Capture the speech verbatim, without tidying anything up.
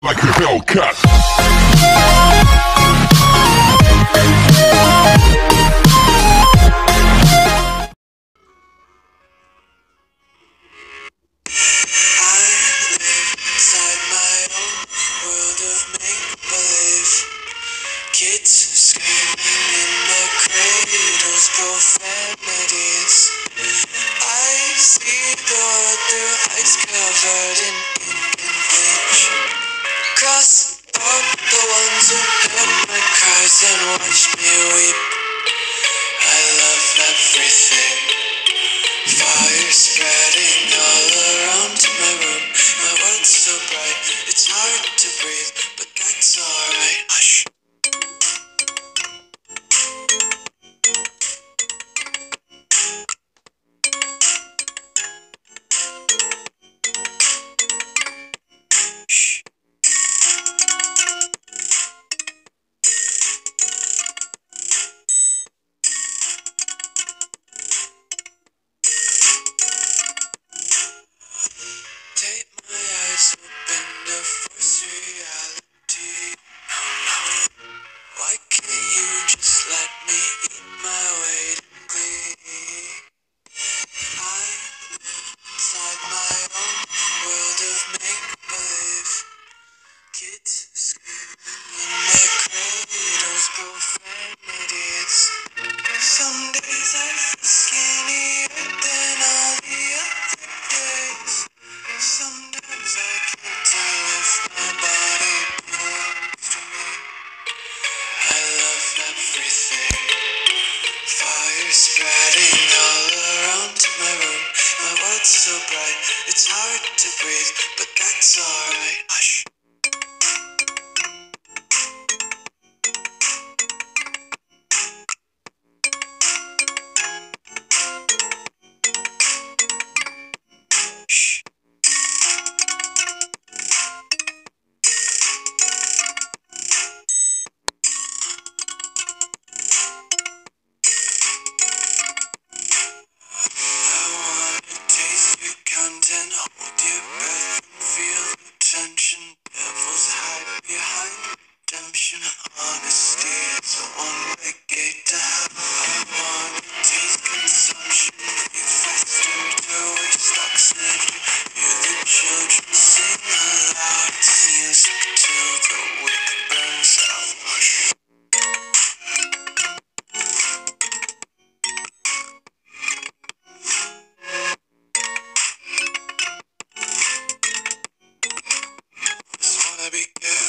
like a Hellcat. Kids screaming in their cradles, profanities. I see the world through ice covered in ink and bleach. Cross out the ones who heard my cries and watched me weep. I love everything. Fire spreading all around my room. My world's so bright, it's hard to breathe, but that's alright. Hush. Take my eyes open to force reality. Why can't you just let me eat my weight in glee? I live inside my own world of make-believe. Kids screaming in their cradles, profanities. Some days I feel skinnier than all the other days. Sometimes I can't tell if my body belongs to me. I love everything. Fire spreading all around my room. My world's so bright, it's hard to breathe, but that's alright. Hush. Shh. I wanna taste your content, hold your breath and feel the tension. Devils hide behind redemption. Honesty is a one-way gate to hell. I wanna taste consumption, breathe faster to waste oxygen. Hear the children sing aloud. It's music till the wick burns out. Hush. Just wanna be good.